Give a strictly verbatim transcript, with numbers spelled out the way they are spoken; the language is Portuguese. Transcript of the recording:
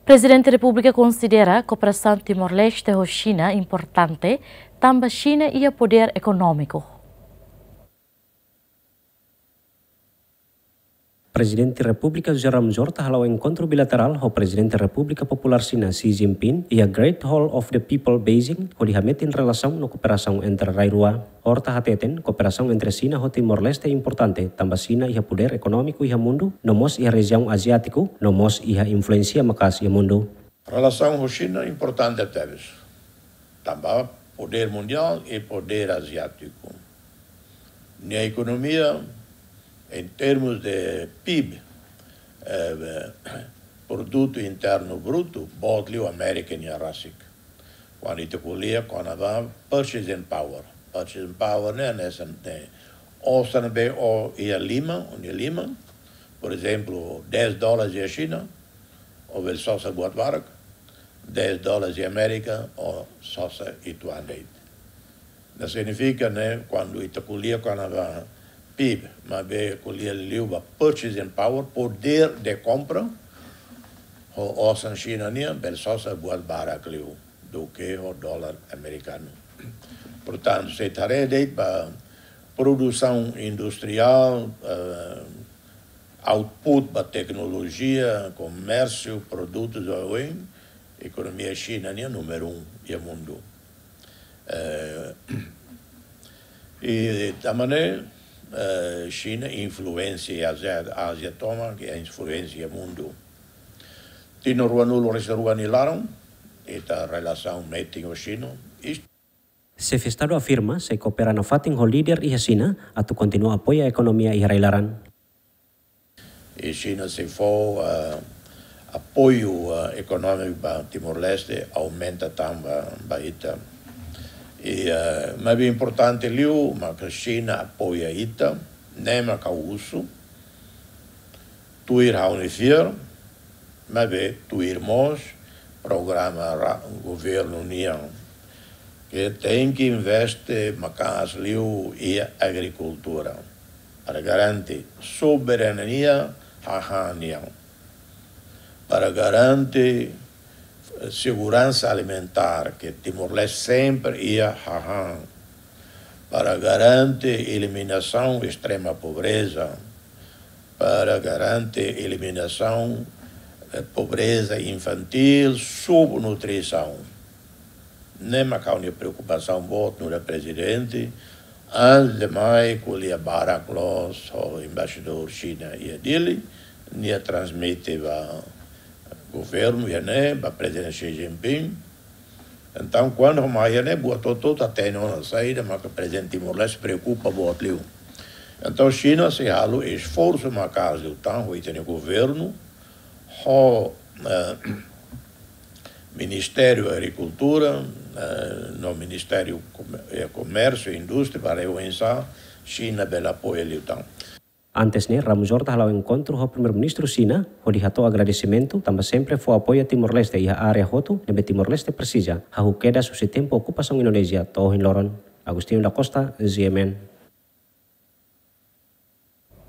Presidente da República considera a cooperação Timor-Leste com China importante, também China e o poder econômico. Presidente da República José Ramos Horta halau encontro bilateral com Presidente da República Popular China Xi Jinping e a Great Hall of the People Beijing ho dihametin relação na cooperação entre Rairua. Horta hateten cooperação entre China e Timor-Leste é importante, também China e o poder econômico e o mundo, nomos e a região asiático, nomos e a influência macas e o mundo. Relação com China é importante teves, também poder mundial e poder asiático. Na economia, em termos de P I B, eh, Produto Interno Bruto, bot o American e a Rassic. Quando te colia, quando vai purchasing power. Purchasing power, né, nessa, né, ou se não bem, ou e a Lima, ou Lima, por exemplo, dez dólares e a China, ou ele só se bot barak, dez dólares e a América, ou só se ituaneit. Isso significa, né, quando te colia, quando vai P I B, mas bem colher liuba purchasing power, poder de compra, o osan China nia, bel só se buat barak liu, do que o dólar americano. Portanto, se tarede para produção industrial, uh, output para tecnologia, comércio, produtos, a economia China nia número um e o mundo. Uh, e da maneira Uh, China influencia a Ásia, a Ásia toma, que é influência o mundo. Tino ruanulo reservanilaram, esta relação mético-chino. Se Estado afirma se coopera no fatin ho líder e a China, a tu continua apoia a economia e reilaran. E China se for uh, apoio uh, econômico para Timor-Leste aumenta também ita. E, uh, mas é importante ali, mas a China apoia ita, nem a causo, tu ir a unifir, mas é tu irmãos, programa governo união, que tem que investir macas liu e agricultura, para garantir soberania a união, para garantir segurança alimentar, que Timor-Leste sempre ia hahan, para garantir eliminação extrema pobreza, para garantir eliminação de pobreza infantil, subnutrição. Nem uma causa preocupação voto no presidente, antes de mais, com o Barack Los, o embaixador China e a dele, nem transmite a governo e né, para presidente Xi Jinping. Então, quando o Maia né, botou toda a tênis na saída, mas o presidente Timor-Leste se preocupa muito liu. Então, China se halo esforço na casa do tanto e tem governo, o uh, Ministério da Agricultura, uh, no Ministério do Comércio e Indústria para eu pensar, China bela apoio liu tanto. Antes né, Ramos Horta halau encontro com o primeiro-ministro China, o dihatou agradecimento, também sempre foi apoio a Timor-Leste e a área hotu, nebe Timor-Leste precisa, ha queda su tempo ocupação Indonésia, toh in loron. Agustinho da Costa, Z M N.